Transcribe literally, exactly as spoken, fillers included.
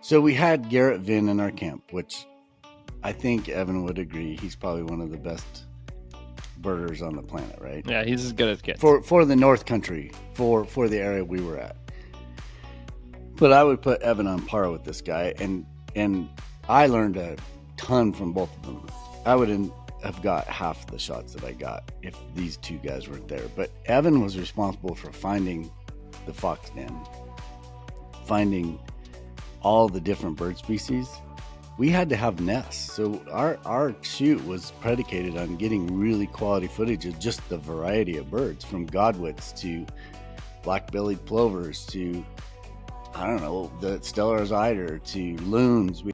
So we had Garrett Vin in our camp, which I think Evan would agree. He's probably one of the best birders on the planet, right? Yeah, he's as good as gets. For for the North Country, for for the area we were at. But I would put Evan on par with this guy, and and I learned a ton from both of them. I wouldn't have got half the shots that I got if these two guys weren't there. But Evan was responsible for finding the fox den, finding all the different bird species. We had to have nests, so our our shoot was predicated on getting really quality footage of just the variety of birds, from Godwits to black-bellied plovers to, I don't know, the Stellar's Eider to loons. We